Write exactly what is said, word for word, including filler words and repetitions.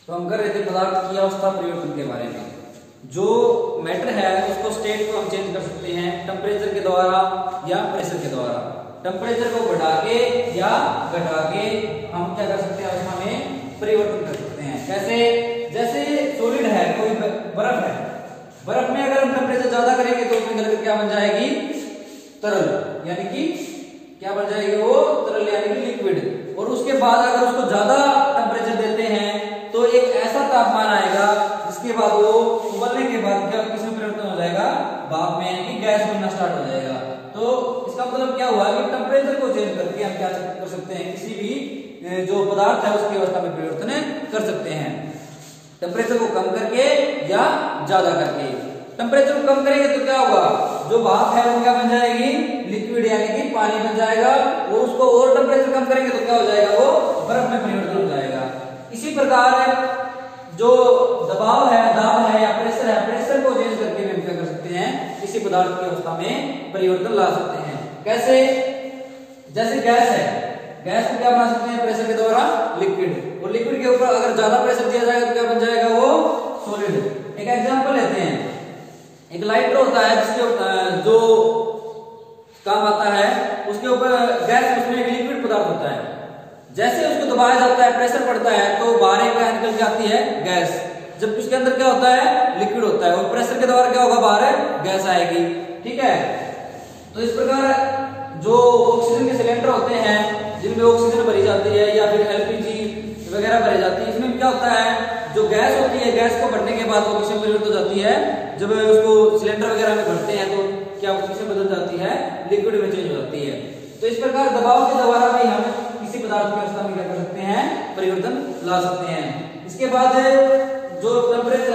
तो हम कर रहे थे पदार्थ की अवस्था परिवर्तन के बारे में। जो मैटर है उसको स्टेट को हम चेंज कर सकते हैं टेम्परेचर के द्वारा या प्रेशर के द्वारा। टेम्परेचर को बढ़ा के या घटा के हम क्या कर सकते हैं, अवस्था में परिवर्तन कर सकते हैं। कैसे? जैसे सॉलिड है, कोई बर्फ है, बर्फ में अगर हम टेम्परेचर ज्यादा करेंगे तो उसमें गलकर क्या बन जाएगी, तरल, यानी कि क्या बन जाएगी वो, तरल यानी कि लिक्विड। और उसके बाद अगर उसको ज्यादा टेम्परेचर देते हैं तो एक ऐसा तापमान आएगा जिसके बाद वो उबलने के बाद क्या किसमें परिवर्तन हो जाएगा, भाप में, यानी कि गैस बनना स्टार्ट हो जाएगा। तो इसका मतलब क्या हुआ कि टेम्परेचर को चेंज करके हम क्या कर सकते हैं, किसी भी जो पदार्थ है उसकी अवस्था में परिवर्तन कर सकते हैं। टेम्परेचर को कम करके या ज्यादा करके। टेम्परेचर को कम करेंगे तो क्या होगा, जो भाप है वो क्या बन जाएगी, लिक्विड यानी कि पानी बन जाएगा। और उसको और टेम्परेचर कम करेंगे तो क्या हो जाएगा, वो बर्फ में परिवर्तन हो जाएगा। इसी प्रकार जो दबाव है, दाब है या प्रेशर है, प्रेशर को चेंज करके भी हम क्या कर सकते हैं, किसी पदार्थ की अवस्था में परिवर्तन ला सकते हैं। कैसे? जैसे गैस है, गैस को क्या बना सकते हैं, प्रेशर के द्वारा लिक्विड। और लिक्विड के ऊपर अगर ज्यादा प्रेशर दिया जाएगा तो क्या बन जाएगा, वो सॉलिड। एक एग्जांपल लेते हैं, एक लाइटर होता है जिसके जो काम आता है उसके ऊपर गैस, उसमें एक लिक्विड पदार्थ होता है। जैसे उसको दबाया जाता है, प्रेशर पड़ता है तो बाहर एक निकल के आती है गैस। जब उसके अंदर क्या होता है, लिक्विड होता है, और प्रेशर के द्वारा क्या होगा, बाहर गैस आएगी। ठीक है। तो इस प्रकार जो ऑक्सीजन के सिलेंडर होते हैं जिनमें ऑक्सीजन भरी जाती है या फिर एलपीजी वगैरह भरी जाती है, इसमें क्या होता है, जो गैस होती है, गैस को भरने के बाद वो किसमें परिवर्तित हो जाती है, जब उसको सिलेंडर वगैरह में भरते हैं तो क्या वो किसमें बदल जाती है, लिक्विड में चेंज हो जाती है। तो इस प्रकार दबाव के द्वारा भी हम किसी पदार्थ की अवस्था में क्या कर सकते हैं, परिवर्तन ला सकते हैं। इसके बाद जो टेम्परेचर